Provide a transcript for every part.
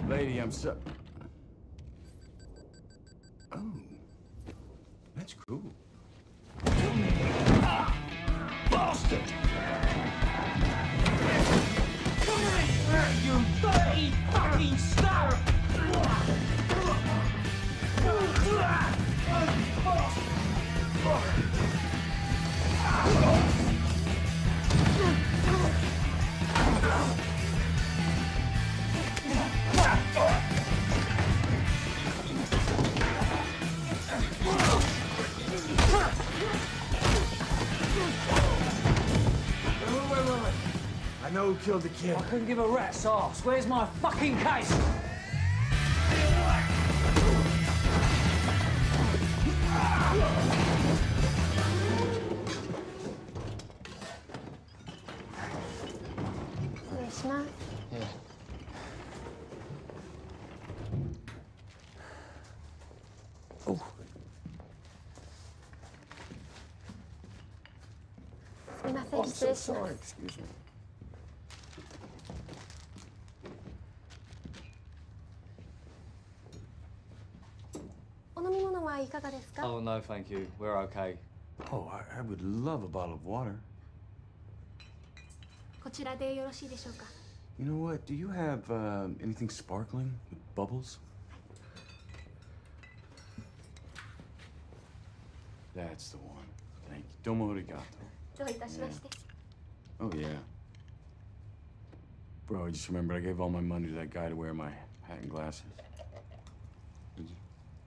Lady, I'm so... Oh. That's cool. Bastard! You dirty fucking star! Wait. I know who killed the kid. I couldn't give a rat's ass. Where's my fucking case? Yeah. すみません、失礼します。 Excuse me. お飲み物はいかがですか？ Oh no, thank you. We're okay. Oh, I would love a bottle of water. こちらでよろしいでしょうか？ You know what? Do you have anything sparkling with bubbles? That's the one. Thank you. Domo arigato. どういたしまして。 Oh, yeah. Bro, I just remembered I gave all my money to that guy to wear my hat and glasses. Did you?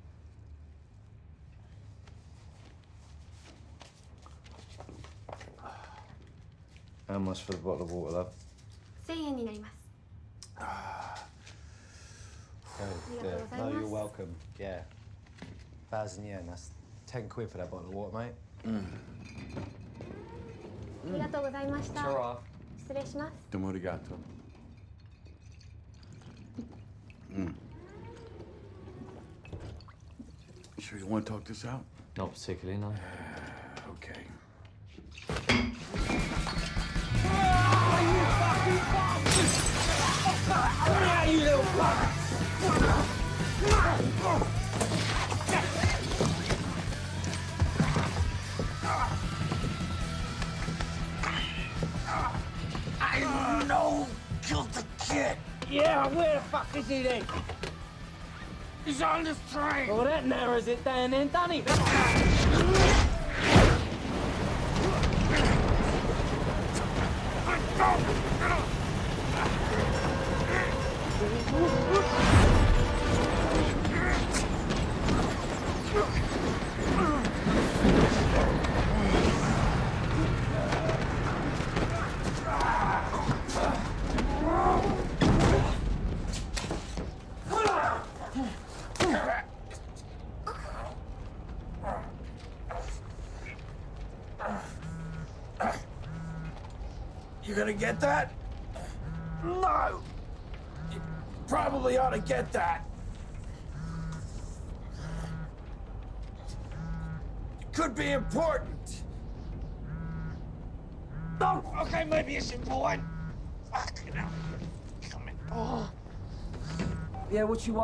How much for the bottle of water, love? 1000円になります。 Oh, Yeah. no, you're welcome. Yeah. 1,000 yen. That's 10 quid for that bottle of water, mate. ありがとうございました。 Ta-ra. 失礼します。 Domo arigato. You sure you want to talk this out? Not particularly, no. Okay. You little fuck! I know killed the kid. Yeah, where the fuck is he then? He's on this train. Well, that narrows it down then, doesn't it? You gonna get that? No! You probably ought to get that. It could be important. No! Okay, maybe it's important. Fucking hell. Come in. Oh. Yeah, what you want?